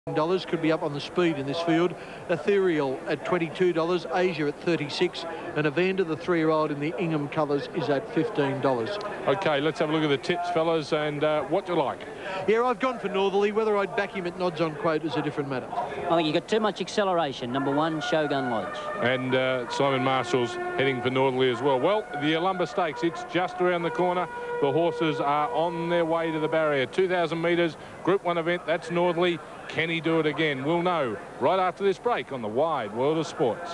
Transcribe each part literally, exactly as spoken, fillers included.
dollars could be up on the speed in this field. Ethereal at twenty-two dollars, Asia at thirty-six dollars, and Evander, the three-year-old in the Ingham colours, is at fifteen dollars. OK, let's have a look at the tips, fellas, and uh, what do you like? Yeah, I've gone for Northerly. Whether I'd back him at Nods on Quote is a different matter. I think you've got too much acceleration. Number one, Shogun Lodge. And uh, Simon Marshall's heading for Northerly as well. Well, the Yalumba Stakes, it's just around the corner. The horses are on their way to the barrier. two thousand metres, Group one event, that's Northerly. Can he do it again? We'll know right after this break on the Wide World of Sports.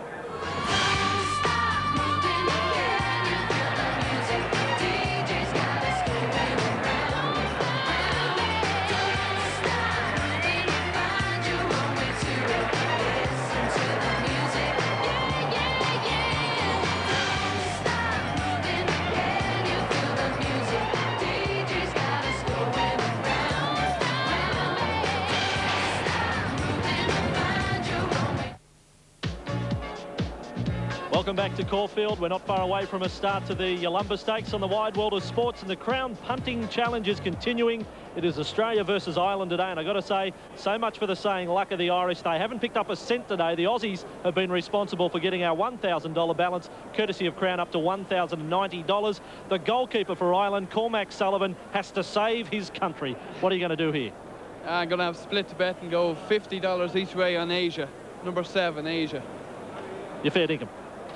Welcome back to Caulfield. We're not far away from a start to the Yalumba Stakes on the Wide World of Sports, and the Crown Punting Challenge is continuing. It is Australia versus Ireland today, and I've got to say, so much for the saying, luck of the Irish. They haven't picked up a cent today. The Aussies have been responsible for getting our one thousand dollar balance, courtesy of Crown, up to one thousand ninety dollars. The goalkeeper for Ireland, Cormac Sullivan, has to save his country. What are you going to do here? I'm going to have split the bet and go fifty dollars each way on Asia. Number seven, Asia. You're fair dinkum.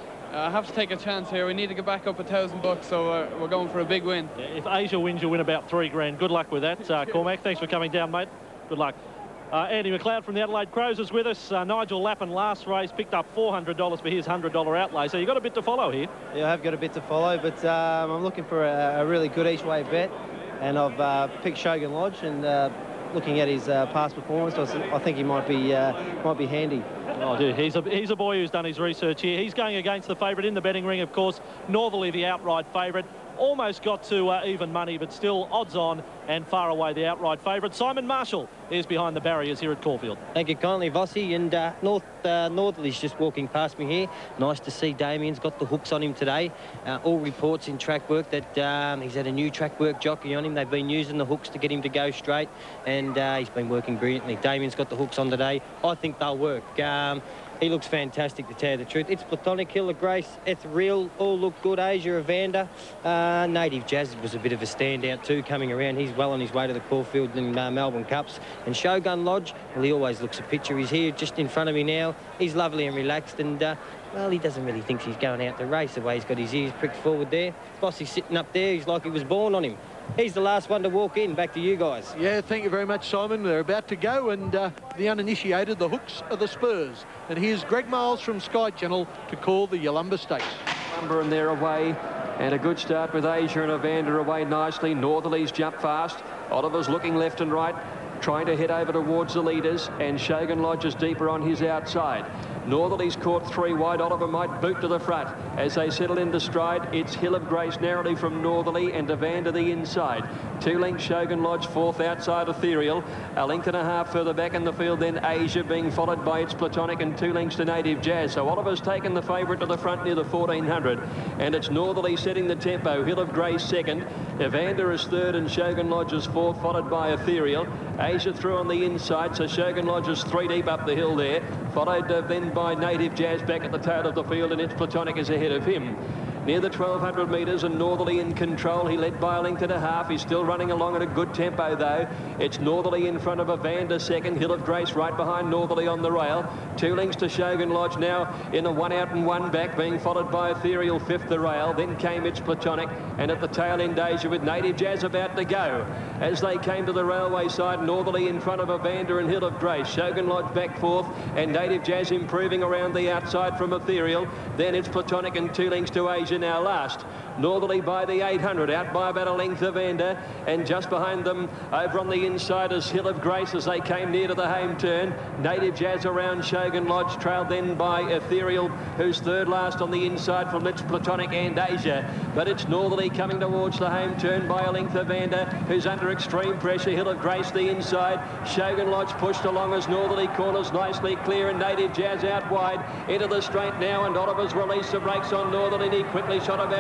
I have to take a chance here. We need to get back up a thousand bucks, so uh, we're going for a big win. Yeah, if Asia wins, you win about three grand. Good luck with that, uh, Cormac. Thanks for coming down, mate. Good luck. Uh, Andy McLeod from the Adelaide Crows is with us. Uh, Nigel Lappin last race picked up four hundred dollars for his one hundred dollar outlay, so you've got a bit to follow here. Yeah, I have got a bit to follow, but um, I'm looking for a, a really good each-way bet, and I've uh, picked Shogun Lodge, and uh, looking at his uh, past performance, I think he might be uh, might be handy. Oh, dude, he's a, he's a boy who's done his research here. He's going against the favourite in the betting ring, of course, Northerly, the outright favourite. Almost got to uh, even money, but still odds on and far away the outright favourite. Simon Marshall is behind the barriers here at Caulfield. Thank you kindly, Vossi. And uh, North uh, Northerly's just walking past me here. Nice to see Damien's got the hooks on him today. Uh, all reports in track work that um, he's had a new track work jockey on him. They've been using the hooks to get him to go straight, and uh, he's been working brilliantly. Damien's got the hooks on today. I think they'll work. Um, He looks fantastic, to tell you the truth. It's Platonic, Hill of Grace, it's real, all look good. Asia, Evander. Uh, Native Jazz was a bit of a standout too, coming around. He's well on his way to the Caulfield and uh, Melbourne Cups. And Shogun Lodge, well, he always looks a picture. He's here just in front of me now. He's lovely and relaxed, and uh, well, he doesn't really think he's going out to race, the way he's got his ears pricked forward there. Bossy's sitting up there. He's like he was born on him. He's the last one to walk in. Back to you guys. Yeah, thank you very much, Simon. They're about to go, and uh, the uninitiated, the hooks are the spurs. And here's Greg Miles from Sky Channel to call the Yalumba Stakes. Number and they're away, and a good start with Asia and Evander away nicely. Northerly's jump fast. Oliver's looking left and right, trying to head over towards the leaders, and Shogun Lodge is deeper on his outside. Northerly's caught three wide. Oliver might boot to the front as they settle into stride. It's Hill of Grace narrowly from Northerly, and Evander the inside. Two lengths Shogun Lodge, fourth outside Ethereal. A length and a half further back in the field, then Asia being followed by its Platonic, and two lengths to Native Jazz. So Oliver's taken the favourite to the front near the fourteen hundred, and it's Northerly setting the tempo. Hill of Grace second, Evander is third, and Shogun Lodge is fourth, followed by Ethereal. Asia through on the inside, so Shogun Lodge is three deep up the hill there, followed uh, then by Native Jazz back at the tail of the field, and its Platonic is ahead of him. Near the twelve hundred metres, and Northerly in control. He led by a length and a half. He's still running along at a good tempo, though. It's Northerly in front of Evander second. Hill of Grace right behind Northerly on the rail. Two lengths to Shogun Lodge now in a one out and one back, being followed by Ethereal fifth the rail. Then came its Platonic, and at the tail end Asia with Native Jazz about to go. As they came to the railway side, Northerly in front of Evander and Hill of Grace. Shogun Lodge back fourth, and Native Jazz improving around the outside from Ethereal. Then it's Platonic and two lengths to Asia now last. Northerly by the eight hundred, out by about a length of Evander, and just behind them over on the inside is Hill of Grace as they came near to the home turn. Native Jazz around Shogun Lodge, trailed then by Ethereal, who's third last on the inside from its Platonic and Asia. But it's Northerly coming towards the home turn by a length of Evander, who's under extreme pressure. Hill of Grace the inside. Shogun Lodge pushed along as Northerly corners nicely clear, and Native Jazz out wide into the straight now, and Oliver's released the brakes on Northerly, and he quickly shot about three lengths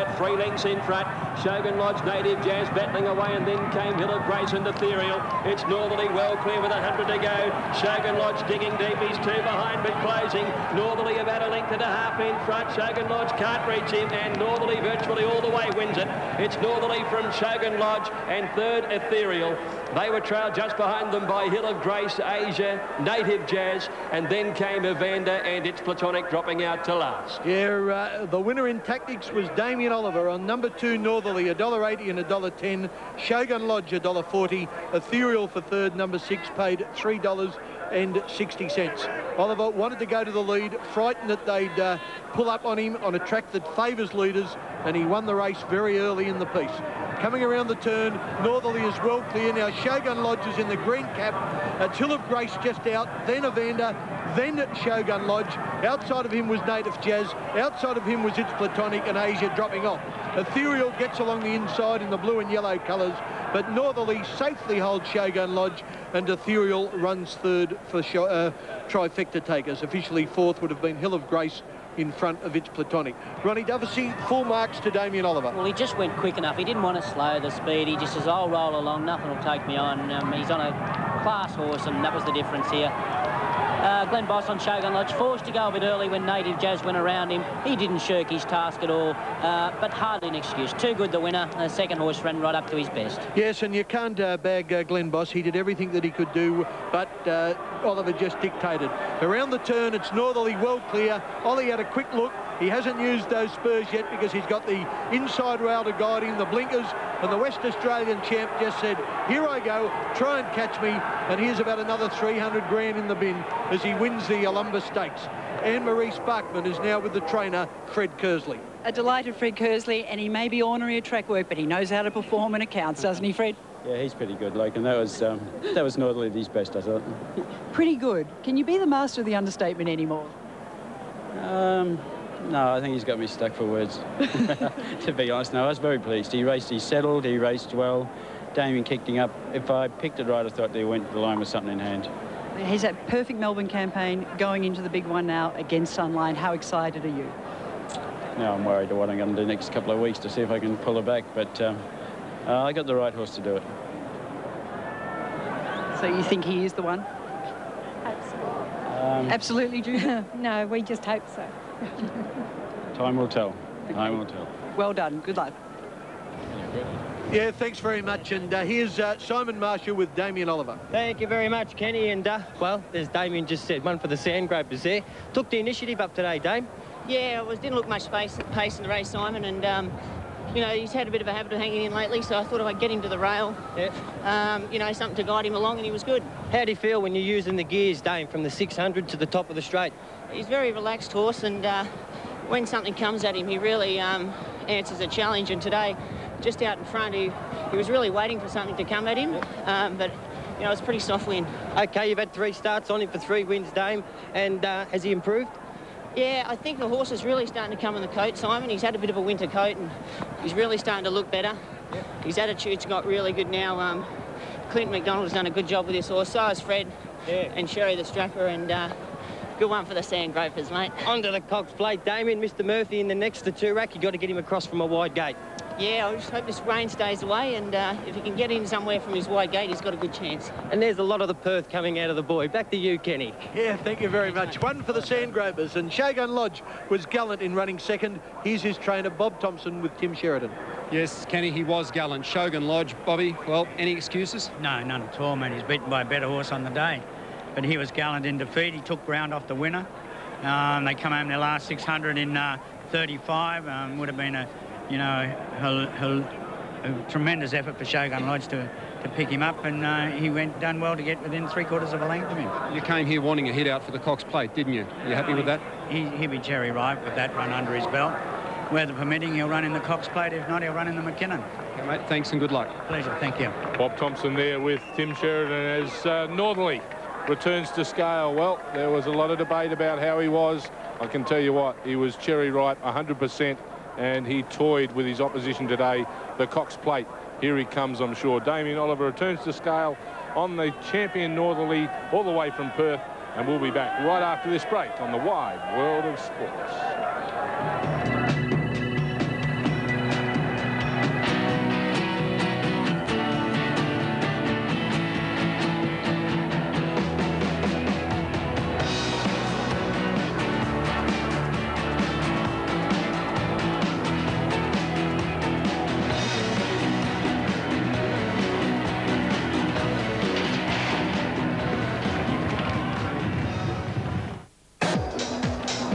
lengths in front. Shogun Lodge, Native Jazz battling away, and then came Hill of Grace and Ethereal. It's Northerly well clear with one hundred to go. Shogun Lodge digging deep. He's two behind but closing. Northerly about a length and a half in front. Shogun Lodge can't reach him, and Northerly virtually all the way wins it. It's Northerly from Shogun Lodge, and third Ethereal. They were trailed just behind them by Hill of Grace, Asia, Native Jazz, and then came Evander, and it's Platonic dropping out to last. Yeah, uh, the winner in tactics was Damien Oliver on number two Northerly, a dollar eighty and a dollar ten. Shogun Lodge, a dollar forty. Ethereal for third, number six, paid three dollars and sixty cents. Oliver wanted to go to the lead, frightened that they'd uh, pull up on him on a track that favours leaders, and he won the race very early in the piece. Coming around the turn, Northerly is well clear. Now Shogun Lodge is in the green cap. It's Hill of Grace just out, then Evander, then Shogun Lodge. Outside of him was Native Jazz. Outside of him was It's Platonic, and Asia dropping off. Ethereal gets along the inside in the blue and yellow colours, but Northerly safely holds Shogun Lodge, and Ethereal runs third for uh, trifecta takers. Officially fourth would have been Hill of Grace in front of It's Platonic. Ronnie Duffy, full marks to Damien Oliver. Well, he just went quick enough. He didn't want to slow the speed. He just says, I'll roll along, nothing will take me on. Um, he's on a class horse, and that was the difference here. Uh, Glenn Boss on Shogun Lodge, forced to go a bit early when Native Jazz went around him. He didn't shirk his task at all, uh, but hardly an excuse. Too good, the winner. The second horse ran right up to his best. Yes, and you can't uh, bag uh, Glenn Boss. He did everything that he could do, but uh, Oliver just dictated. Around the turn, it's Northerly well clear. Ollie had a quick look. He hasn't used those spurs yet because he's got the inside rail to guide him, the blinkers, and the West Australian champ just said, here I go, try and catch me, and here's about another three hundred grand in the bin as he wins the Olumba Stakes. Anne-Marie Sparkman is now with the trainer, Fred Kersley. A delighted Fred Kersley, and he may be ornery at track work, but he knows how to perform when it counts, doesn't he, Fred? Yeah, he's pretty good, like, and that was um, that was Northerly his best, I thought. Pretty good. Can you be the master of the understatement anymore? Um, no, I think he's got me stuck for words. To be honest, no, I was very pleased. He raced, he settled, he raced well. Damien kicked him up. If I picked it right, I thought they went the line with something in hand. He's that perfect Melbourne campaign going into the big one now against Sunline. How excited are you? Now I'm worried of what I'm going to do next couple of weeks to see if I can pull her back, but um, uh, I got the right horse to do it. So you think he is the one? Absolutely. Um, Absolutely, Judy? No, we just hope so. Time will tell. Time will tell. Well done. Good luck. Yeah, thanks very much. And uh, here's uh, Simon Marshall with Damien Oliver. Thank you very much, Kenny. And, uh, well, as Damien just said, one for the Sandgropers there. Took the initiative up today, Dame. Yeah, it was, didn't look much pace, pace in the race, Simon. And, um, you know, he's had a bit of a habit of hanging in lately, so I thought if I'd get him to the rail, yeah. um, you know, something to guide him along, and he was good. How do you feel when you're using the gears, Dame, from the six hundred to the top of the straight? He's a very relaxed horse, and uh, when something comes at him, he really um, answers a challenge. And today, just out in front, he, he was really waiting for something to come at him, um, but, you know, it was a pretty soft win. OK, you've had three starts on him for three wins, Dame, and uh, has he improved? Yeah, I think the horse is really starting to come in the coat, Simon. He's had a bit of a winter coat, and he's really starting to look better. Yep. His attitude's got really good now. Um, Clinton McDonald has done a good job with this horse, so has Fred yeah. and Sherry the Strapper, and uh, good one for the Sandgropers, mate. Onto the Cox Plate, Damien. Mister Murphy in the next to two rack. You've got to get him across from a wide gate. Yeah, I just hope this rain stays away, and uh, if he can get in somewhere from his wide gate, he's got a good chance. And there's a lot of the Perth coming out of the boy. Back to you, Kenny. Yeah, thank you very much. One for the Sandgropers, and Shogun Lodge was gallant in running second. Here's his trainer, Bob Thompson, with Tim Sheridan. Yes, Kenny, he was gallant. Shogun Lodge, Bobby, well, any excuses? No, none at all, man. He's beaten by a better horse on the day. But he was gallant in defeat. He took ground off the winner. Um, they come home their last six hundred in uh, thirty-five. Um, would have been a, you know, a, a, a tremendous effort for Shogun Lodge to, to pick him up, and uh, he went done well to get within three quarters of a length of him. You came here wanting a hit out for the Cox Plate, didn't you? Are you happy with that? He, he'll be cherry ripe with that run under his belt. Weather permitting, he'll run in the Cox Plate. If not, he'll run in the McKinnon. Okay, mate, thanks and good luck. Pleasure, thank you. Bob Thompson there with Tim Sheridan as uh, Northerly returns to scale. Well, there was a lot of debate about how he was. I can tell you what, he was cherry ripe, one hundred percent, and he toyed with his opposition today, the Cox Plate. Here he comes, I'm sure. Damien Oliver returns to scale on the champion Northerly all the way from Perth, and we'll be back right after this break on the Wide World of Sports.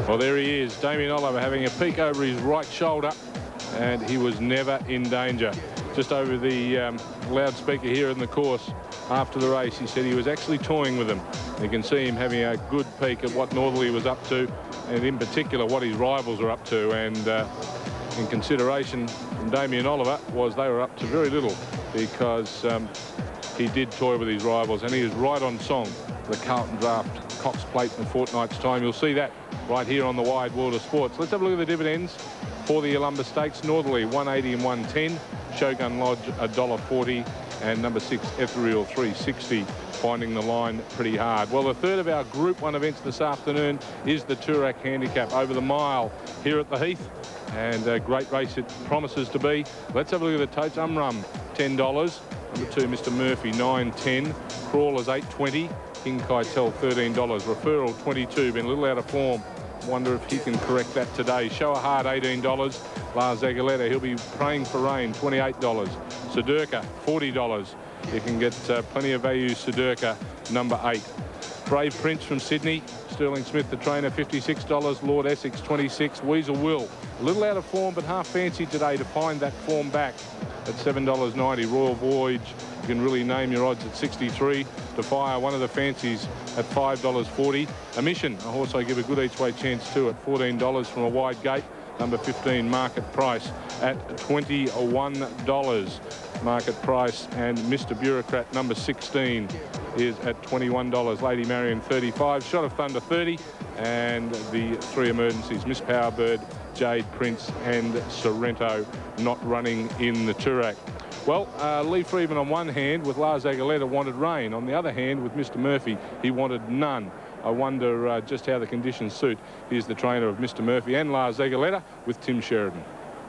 Well, there he is, Damien Oliver, having a peek over his right shoulder, and he was never in danger. Just over the um, loudspeaker here in the course after the race, he said he was actually toying with them. You can see him having a good peek at what Northerly was up to, and in particular what his rivals are up to. And uh, in consideration from Damien Oliver was they were up to very little, because um, he did toy with his rivals, and he is right on song for the Carlton Draft Cox Plate in a fortnight's time. You'll see that right here on the Wide World of Sports. Let's have a look at the dividends for the Yalumba Stakes. Northerly one eighty and one ten, Shogun Lodge a dollar forty, and number six Ethereal three sixty, finding the line pretty hard. Well, the third of our Group one events this afternoon is the Toorak Handicap over the mile here at the Heath, and a great race it promises to be. Let's have a look at the totes. Umrum ten dollars, number two Mister Murphy nine ten, Crawlers eight twenty, King Keitel thirteen dollars, Referral twenty-two, been a little out of form. Wonder if he can correct that today. Show a Heart eighteen dollars, Lars Zagaleta, he'll be praying for rain, twenty-eight dollars. Sedurka forty dollars, you can get uh, plenty of value. Sedurka number eight. Brave Prince from Sydney, Sterling Smith the trainer, fifty-six dollars, Lord Essex twenty-six, Weasel Will a little out of form but half fancied today to find that form back at seven dollars ninety. Royal Voyage, you can really name your odds at sixty-three. Defire, one of the fancies, at five dollars forty. A Mission, a horse I give a good each way chance to, at fourteen dollars from a wide gate. Number fifteen, Market Price, at twenty-one dollars. Market Price. And Mister Bureaucrat, number sixteen, is at twenty-one dollars. Lady Marion thirty-five, Shot of Thunder thirty, and the three emergencies, Miss Powerbird, Jade Prince and Sorrento, not running in the Toorak. Well, uh, Lee Freeman on one hand with Lars Zagaleta wanted rain. On the other hand, with Mister Murphy, he wanted none. I wonder uh, just how the conditions suit. Here's the trainer of Mister Murphy and Lars Zagaleta with Tim Sheridan.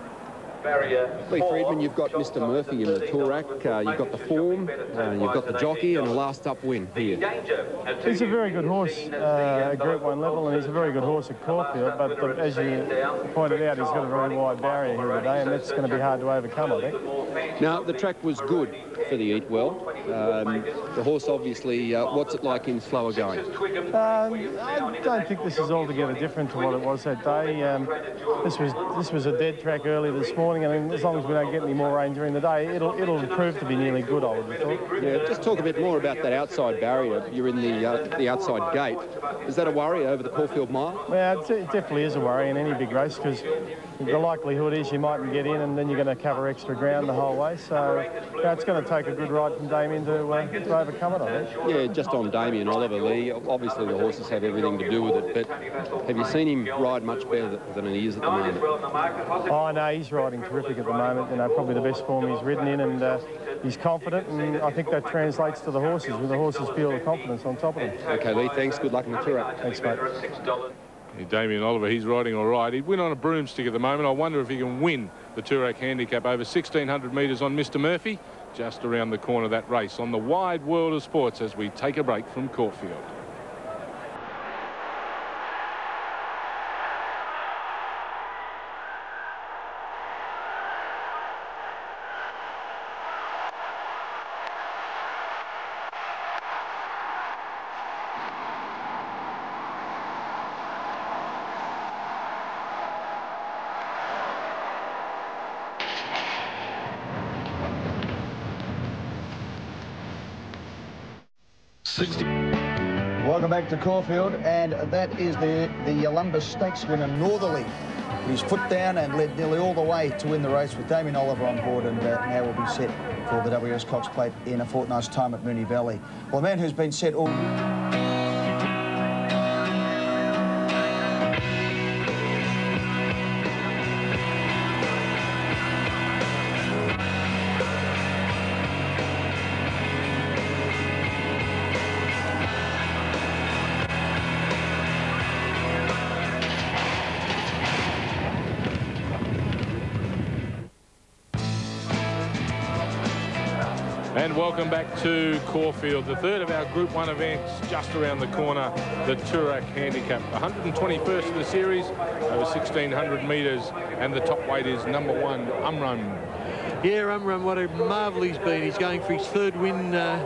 Lee Friedman, you've got Mister Murphy in the Toorak, uh, you've got the form, uh, you've got the jockey, and a last up win here. He's a very good horse uh, at Group one level, and he's a very good horse at Caulfield, but the, as you pointed out, he's got a very wide barrier here today, and that's going to be hard to overcome, I think. Now, the track was good for the Eat Well. Um, the horse, obviously, uh, what's it like in slower going? Um, I don't think this is altogether different to what it was that day. Um, this was this was a dead track early this morning. I mean, as long as we don't get any more rain during the day, it'll it'll prove to be nearly good, I would have thought. Yeah, just talk a bit more about that outside barrier. You're in the uh, the outside gate. Is that a worry over the Caulfield Mile? Yeah, it definitely is a worry in any big race, because the likelihood is you mightn't get in and then you're going to cover extra ground the whole way. So you know, it's going to take a good ride from Damien to, uh, to overcome it, I think. Yeah, just on Damien Oliver, Lee, obviously the horses have everything to do with it, but have you seen him ride much better than he is at the moment? Oh, no, he's riding terrific at the moment. You know, probably the best form he's ridden in, and uh, he's confident, and I think that translates to the horses, when the horses feel the confidence on top of them. OK, Lee, thanks. Good luck in the Toorak. Thanks, mate. Damien Oliver, he's riding all right. He'd win on a broomstick at the moment. I wonder if he can win the Toorak Handicap over sixteen hundred metres on Mister Murphy, just around the corner of that race on the Wide World of Sports as we take a break from Caulfield. Welcome back to Caulfield, and that is the, the Yalumba Stakes winner, Northerly. He's foot down and led nearly all the way to win the race with Damien Oliver on board, and uh, now will be set for the W S Cox Plate in a fortnight's time at Moonee Valley. Well, a man who's been set all... And welcome back to Caulfield, the third of our Group one events, just around the corner, the Toorak Handicap. one hundred twenty-first of the series, over sixteen hundred metres, and the top weight is number one, Umrun. Yeah, Umrun, what a marvel he's been. He's going for his third win uh,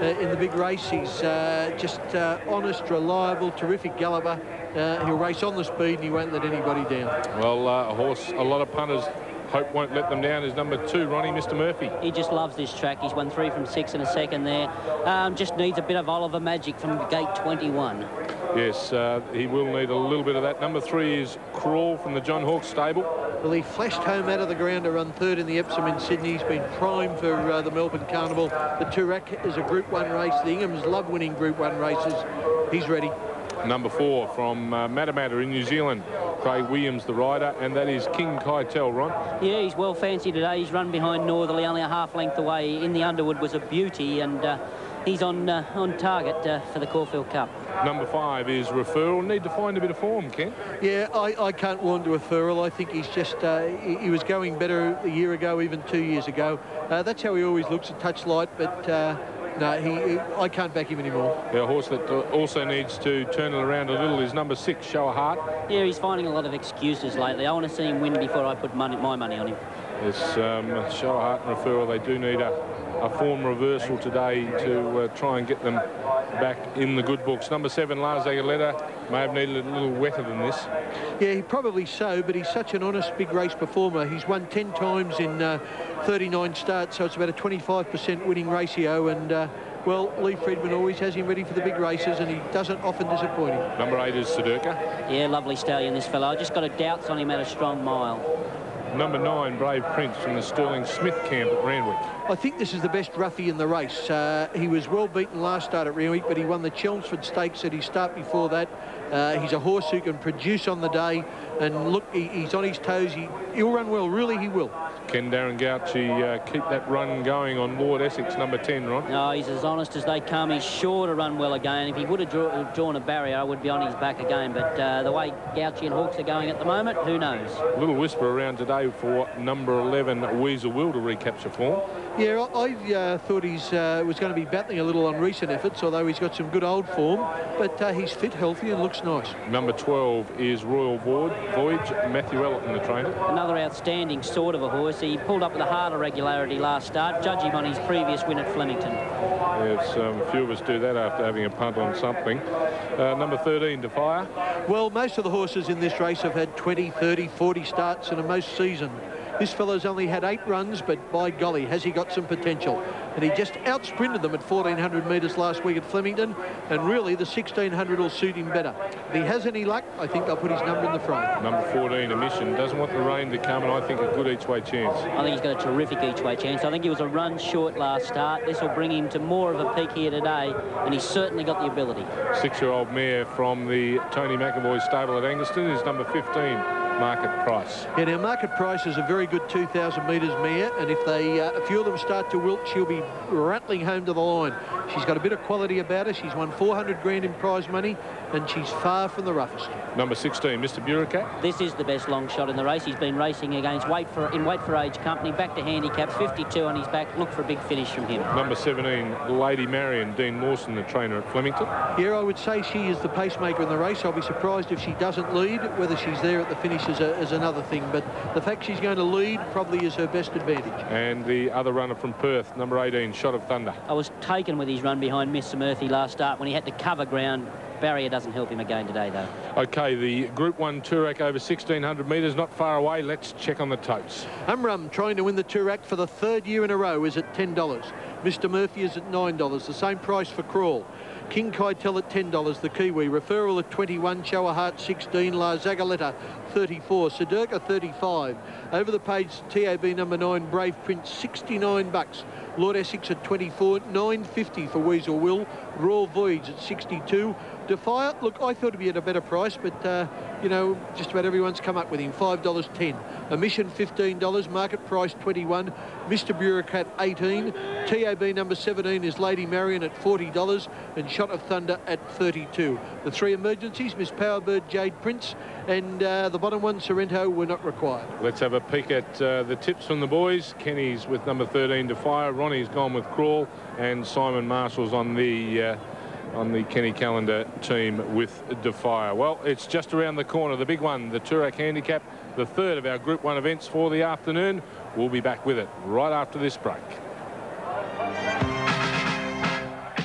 uh, in the big race. He's uh, just uh, honest, reliable, terrific galloper. Uh, he'll race on the speed and he won't let anybody down. Well, uh, a horse a lot of punters hope won't let them down is number two, Ronnie, Mister Murphy. He just loves this track. He's won three from six in a second there. Um, just needs a bit of Oliver magic from gate twenty-one. Yes, uh, he will need a little bit of that. Number three is Crawl from the John Hawkes stable. Well, he flashed home out of the ground to run third in the Epsom in Sydney. He's been primed for uh, the Melbourne Carnival. The Toorak is a Group One race. The Inghams love winning Group One races. He's ready. Number four from uh, Matamata in New Zealand, Craig Williams, the rider, and that is King Keitel, Ron. Yeah, he's well fancied today. He's run behind Northerly, only a half length away. In the Underwood was a beauty, and uh, he's on uh, on target uh, for the Caulfield Cup. Number five is Referral. Need to find a bit of form, Ken. Yeah, I, I can't warn to Referral. I think he's just, uh, he, he was going better a year ago, even two years ago. Uh, that's how he always looks, a touch light, but uh, no, he, he, I can't back him anymore. Yeah, a horse that also needs to turn it around a little is number six, Show a Heart. Yeah, he's finding a lot of excuses lately. I want to see him win before I put money, my money on him. Yes, um, Show a Heart and Referral, they do need a, a form reversal today to uh, try and get them back in the good books. Number seven, Lars Aguilera, may have needed a little wetter than this. Yeah, he probably so, but he's such an honest big race performer. He's won ten times in uh, thirty-nine starts, so it's about a twenty-five percent winning ratio. And, uh, well, Lee Friedman always has him ready for the big races, and he doesn't often disappoint him. Number eight is Sedurka. Yeah, lovely stallion, this fellow. I just got a doubts on him at a strong mile. Number nine, Brave Prince from the Sterling Smith camp at Randwick. I think this is the best roughie in the race. Uh, he was well beaten last start at Randwick, but he won the Chelmsford Stakes at his start before that. Uh, he's a horse who can produce on the day, and look, he, he's on his toes. He, he'll run well, really he will. Can Darren Gauci uh, keep that run going on Lord Essex, number ten, Ron? No, he's as honest as they come. He's sure to run well again. If he would have draw, drawn a barrier, I would be on his back again. But uh, the way Gauci and Hawks are going at the moment, who knows? A little whisper around today for number eleven, Weasel Will, to recapture form. Yeah, I, I uh, thought he uh, was going to be battling a little on recent efforts, although he's got some good old form. But uh, he's fit, healthy, and looks nice. Number twelve is Royal Voyage, Voyage Matthew Ellison, the trainer. Another outstanding sort of a horse. He pulled up with a harder regularity last start. Judge him on his previous win at Flemington. Yes, um, a few of us do that after having a punt on something. Uh, number thirteen, Defier. Well, most of the horses in this race have had twenty, thirty, forty starts in a most season. This fellow's only had eight runs, but by golly, has he got some potential. And he just out-sprinted them at fourteen hundred metres last week at Flemington, and really the sixteen hundred will suit him better. If he has any luck, I think they'll put his number in the frame. Number fourteen, Emission, doesn't want the rain to come, and I think a good each-way chance. I think he's got a terrific each-way chance. I think he was a run short last start. This will bring him to more of a peak here today, and he's certainly got the ability. Six-year-old mare from the Tony McAvoy stable at Angaston is number fifteen. Market Price. Yeah, now Market Price is a very good two thousand metres mare, and if they uh, a few of them start to wilt, she'll be rattling home to the line. She's got a bit of quality about her. She's won four hundred grand in prize money, and she's far from the roughest. Number sixteen, Mister Bureaucrat. This is the best long shot in the race. He's been racing against Wait for in Wait for Age company, back to handicap, fifty-two on his back. Look for a big finish from him. Number seventeen, Lady Marion, Dean Mawson, the trainer at Flemington. Yeah, I would say she is the pacemaker in the race. I'll be surprised if she doesn't lead. Whether she's there at the finish is, a, is another thing, but the fact she's going to lead probably is her best advantage. And the other runner from Perth, number eighteen, Shot of Thunder. I was taken with his run behind Mister Murphy last start when he had to cover ground. Barrier doesn't help him again today, though. OK, the Group one Toorak over sixteen hundred metres, not far away. Let's check on the totes. Umrum trying to win the Toorak for the third year in a row is at ten dollars. Mister Murphy is at nine dollars, the same price for Crawl. King Keitel at ten dollars, the Kiwi. Referral at twenty-one, Show a Heart sixteen, La Zagaleta thirty-four, Sedurka thirty-five. Over the page, T A B number nine, Brave Prince, sixty-nine bucks. Lord Essex at twenty-four, nine fifty for Weasel Will. Royal Voyage at sixty-two. Defiant, look, I thought he'd be at a better price, but, uh, you know, just about everyone's come up with him. five dollars ten. Emission, fifteen dollars. Market price, twenty-one. Mister Bureaucrat, eighteen. T A B number seventeen is Lady Marion at forty dollars. And Shot of Thunder at thirty-two. The three emergencies, Miss Powerbird, Jade Prince, and uh, the bottom one, Sorrento, were not required. Let's have a peek at uh, the tips from the boys. Kenny's with number thirteen, Defier. Ronnie's gone with Crawl, and Simon Marshall's on the... Uh, on the Kenny Calendar team with Defier. Well, it's just around the corner, the big one, the Toorak Handicap, the third of our Group one events for the afternoon. We'll be back with it right after this break.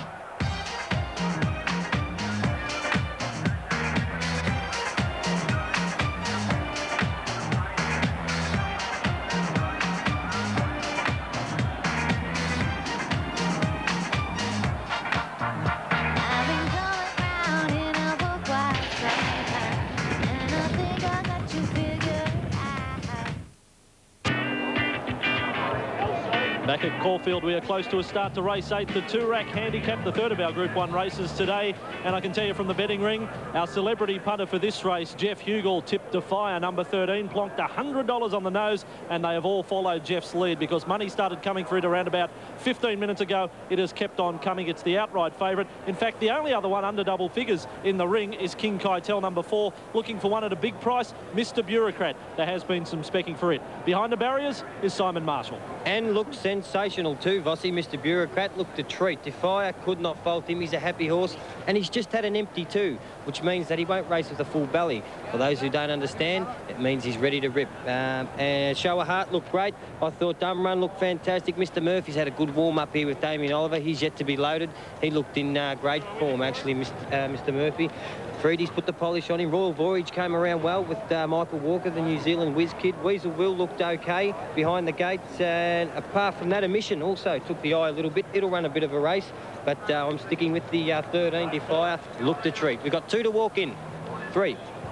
Back at Caulfield, we are close to a start to race eight, the Toorak Handicap, the third of our Group one races today. And I can tell you from the betting ring, our celebrity punter for this race, Jeff Hugel, tipped Defire, number thirteen, plonked one hundred dollars on the nose, and they have all followed Jeff's lead because money started coming for it around about fifteen minutes ago. It has kept on coming. It's the outright favourite. In fact, the only other one under double figures in the ring is King Keitel, number four, looking for one at a big price, Mister Bureaucrat. There has been some specking for it. Behind the barriers is Simon Marshall. And looked sensational too, Vossi. Mister Bureaucrat looked a treat. Defire could not fault him. He's a happy horse, and he's just had an empty two, which means that he won't race with a full belly. For those who don't understand, it means he's ready to rip. Um, and Show a Heart looked great. I thought Dumb Run looked fantastic. Mister Murphy's had a good warm-up here with Damien Oliver. He's yet to be loaded. He looked in uh, great form, actually, Mister Uh, Mister Murphy. Freedy's put the polish on him. Royal Voyage came around well with uh, Michael Walker, the New Zealand whiz kid. Weasel Will looked okay behind the gates, and apart from that, Emission also took the eye a little bit. It'll run a bit of a race, but uh, I'm sticking with the uh, thirteen, Defire. Looked a treat. We've got two to walk in. Three.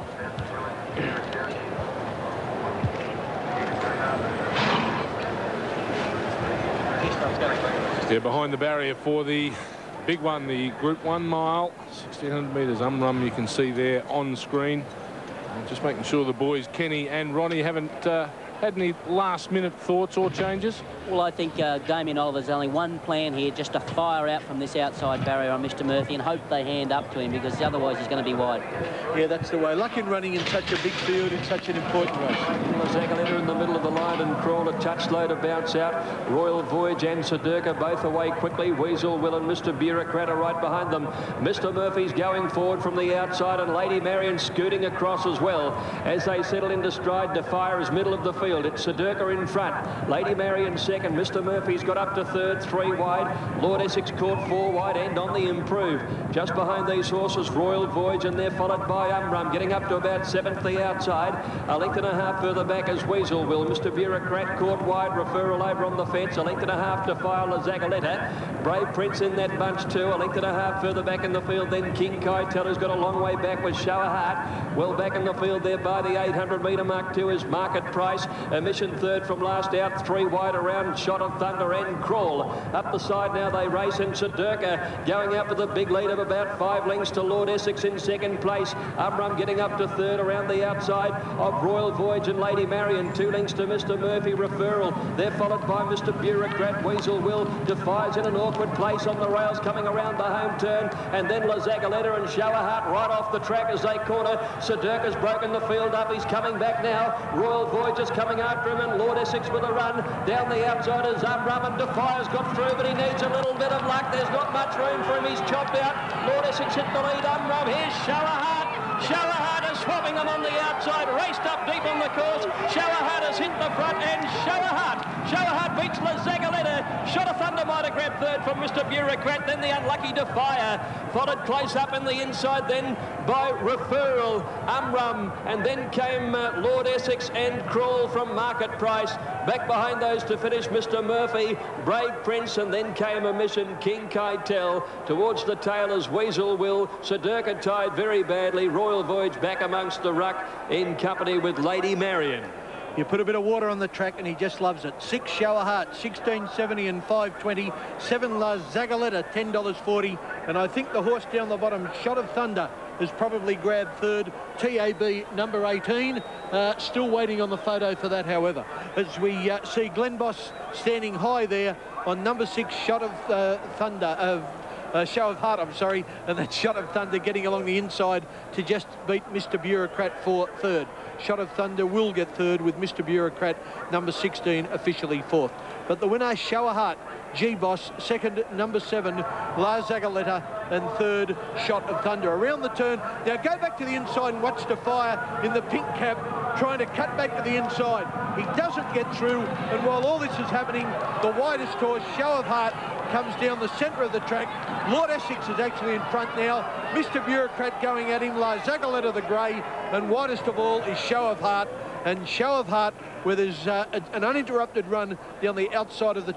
Yeah, behind the barrier for the big one, the Group one mile, sixteen hundred metres Umrum, you can see there on screen. And just making sure the boys, Kenny and Ronnie, haven't uh, had any last-minute thoughts or changes. Well, I think uh, Damien Oliver's only one plan here, just to fire out from this outside barrier on Mister Murphy and hope they hand up to him, because otherwise he's going to be wide. Yeah, that's the way. Luck in running in such a big field in such an important race. Zagaleta in the middle of the line and Crawl a touch slow to bounce out. Royal Voyage and Sedurka both away quickly. Weasel Will and Mister Bureaucrat are right behind them. Mister Murphy's going forward from the outside, and Lady Marion scooting across as well. As they settle into stride, Defire is middle of the field. It's Sedurka in front. Lady Marion second. Mister Murphy's got up to third, three wide. Lord Essex caught four wide and on the improve. Just behind these horses, Royal Voyage, and they're followed by Umrum, getting up to about seventh the outside. A length and a half further back as Weasel Will. Mister Bureaucrat caught wide, referral over on the fence. A length and a half to file La Zagaleta. Brave Prince in that bunch too. A length and a half further back in the field. Then King Keitel, who's got a long way back with Show a Heart. Well back in the field there by the eight hundred metre mark too is Market Price. Emission third from last out, three wide around Shot of Thunder and Crawl. Up the side now they race, and Sedurka going out with a big lead of about five lengths to Lord Essex in second place. Umrum getting up to third around the outside of Royal Voyage and Lady Marion. Two lengths to Mister Murphy, referral. They're followed by Mister Bureaucrat. Weasel Will Defies in an awkward place on the rails coming around the home turn, and then La Zagaleta and Show a Heart right off the track as they corner. Sedurka's broken the field up. He's coming back now. Royal Voyage is coming after him, and Lord Essex with a run down the outside as Umrum, and Defire's got through, but he needs a little bit of luck. There's not much room for him. He's chopped out. Lord Essex hit the lead. Umrum, here's Show a Heart. Show a Heart is swapping them on the outside, raced up deep on the course. Show a Heart has hit the front, and Show a Heart. Show a Heart beats La Zagaleta. Shot of Thunder might have grabbed third from Mister Bureaucrat, then the unlucky Defire. Followed close up in the inside then by Referral, Umrum, and then came uh, Lord Essex and Crawl from Market Price. Back behind those to finish Mister Murphy, Brave Prince, and then came Emission, King Keitel. Towards the tail as Weasel Will. Sedurka tied very badly. Royal Voyage back amongst the ruck in company with Lady Marion. You put a bit of water on the track and he just loves it. Six Show a Heart, sixteen seventy and five twenty. Seven La Zagaleta, ten dollars forty. And I think the horse down the bottom, Shot of Thunder, has probably grabbed third. T A B number eighteen. Uh, still waiting on the photo for that, however. As we uh, see Glenn Boss standing high there on number six, Shot of uh, Thunder, of uh, Show of Heart, I'm sorry, and that Shot of Thunder getting along the inside to just beat Mister Bureaucrat for third. Shot of Thunder will get third with Mister Bureaucrat, number sixteen, officially fourth. But the winner, Show a Heart, G-Boss, second, number seven, La Zagaleta, and third, Shot of Thunder. Around the turn, now go back to the inside and watch Defire in the pink cap, trying to cut back to the inside. He doesn't get through, and while all this is happening, the widest horse, Show of Heart, comes down the centre of the track. Lord Essex is actually in front now. Mister Bureaucrat going at him, La Zagaleta the grey, and widest of all is Show of Heart. And Show of Heart, where there's uh, an uninterrupted run down the outside of the track,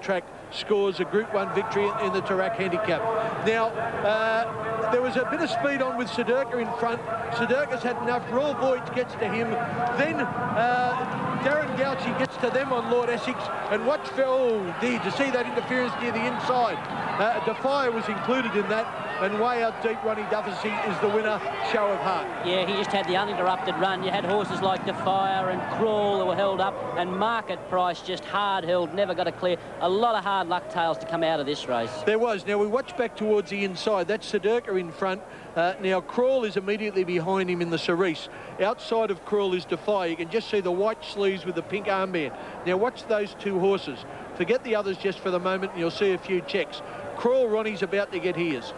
scores a Group One victory in, in the Tarak Handicap. Now, uh, there was a bit of speed on with Sedurka in front. Sedurka's had enough. Royal Voyage gets to him. Then uh, Darren Gauchi gets to them on Lord Essex. And watch for, oh, dear, to see that interference near the inside. Uh, Defier was included in that. And way out deep, Ronnie Dufficy is the winner, Show of Heart. Yeah, he just had the uninterrupted run. You had horses like Defier and Crawl that were held up, and Market Price just hard held, never got a clear. A lot of hard luck tails to come out of this race. There was. Now we watch back towards the inside. That's Sedurka in front. Uh, now Crawl is immediately behind him in the Cerise. Outside of Crawl is Defier. You can just see the white sleeves with the pink armband. Now watch those two horses. Forget the others just for the moment, and you'll see a few checks. Crawl, Ronnie's about to get his.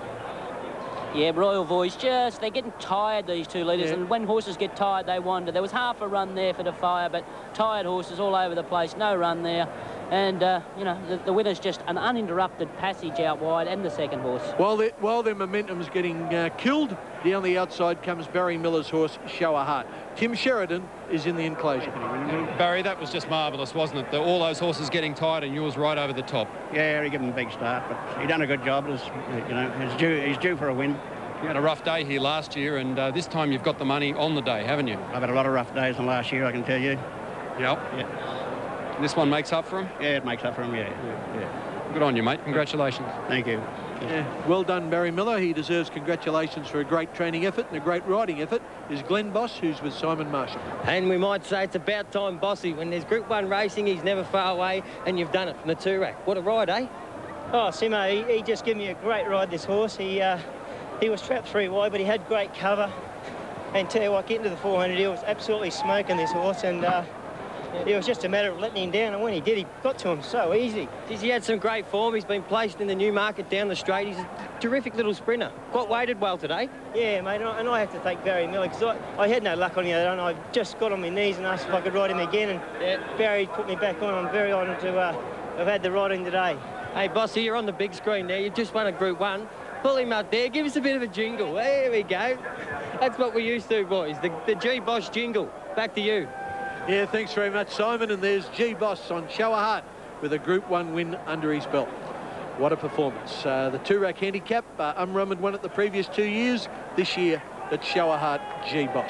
Yeah, Royal Voice, just, they're getting tired, these two leaders, Yeah. and when horses get tired, they wander. There was half a run there for Defier, but tired horses all over the place, no run there. And, uh, you know, the, the winner's just an uninterrupted passage out wide, and the second horse. While, they, while their momentum's getting uh, killed, down the outside comes Barry Miller's horse, Show a Heart. Tim Sheridan is in the enclosure. Barry, that was just marvellous, wasn't it? The, all those horses getting tired and yours right over the top. Yeah, he gave him a big start, but he done a good job. It was, you know, he's due, he's due for a win. You had a rough day here last year, and uh, this time you've got the money on the day, haven't you? I've had a lot of rough days in last year, I can tell you. Yep. Yeah. And this one makes up for him? Yeah, it makes up for him, yeah. yeah. yeah. Good on you, mate. Congratulations. Thank you. Yeah, well done, Barry Miller. He deserves congratulations for a great training effort and a great riding effort. Is Glenn Boss, who's with Simon Marshall. And we might say it's about time, Bossy. When there's Group One racing, he's never far away, and you've done it from the Toorak. What a ride, eh? Oh, Simo, he, he just gave me a great ride, this horse. He uh, he was trapped three wide, but he had great cover. And tell you what, getting to the four hundred, he was absolutely smoking this horse, and uh, it was just a matter of letting him down, and when he did, he got to him so easy. He's, he had some great form. He's been placed in the Newmarket down the straight. He's a terrific little sprinter. Quite weighted well today. Yeah, mate, and I, and I have to thank Barry Miller, because I, I had no luck on the other, and I just got on my knees and asked if I could ride him again, and yeah. Barry put me back on. I'm very honoured to uh, have had the riding today. Hey, Bossy, you're on the big screen there. You just won a Group One. Pull him up there. Give us a bit of a jingle. There we go. That's what we used to, boys. The, the G-Boss jingle. Back to you. Yeah, thanks very much, Simon. And there's G-Boss on Show a Heart with a Group One win under his belt. What a performance. Uh, the Toorak Handicap, uh, Umrum had won it the previous two years. This year, it's Show a Heart, G-Boss.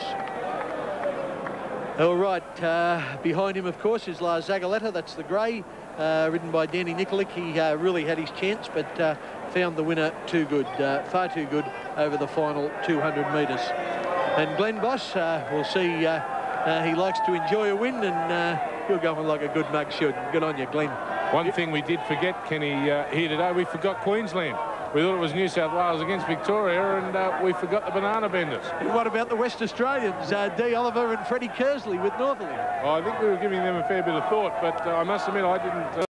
All right, uh, behind him, of course, is La Zagaletta. That's the grey, uh, ridden by Danny Nikolic. He uh, really had his chance, but uh, found the winner too good, uh, far too good over the final two hundred metres. And Glenn Boss, uh, we'll see, uh, uh, he likes to enjoy a win, and uh, he'll go on like a good mug should. Good on you, Glenn. One thing we did forget, Kenny, uh, here today, we forgot Queensland. We thought it was New South Wales against Victoria, and uh, we forgot the banana benders. And what about the West Australians, uh, Dee Oliver and Freddie Kersley with Northerly? Oh, I think we were giving them a fair bit of thought, but uh, I must admit I didn't... Uh,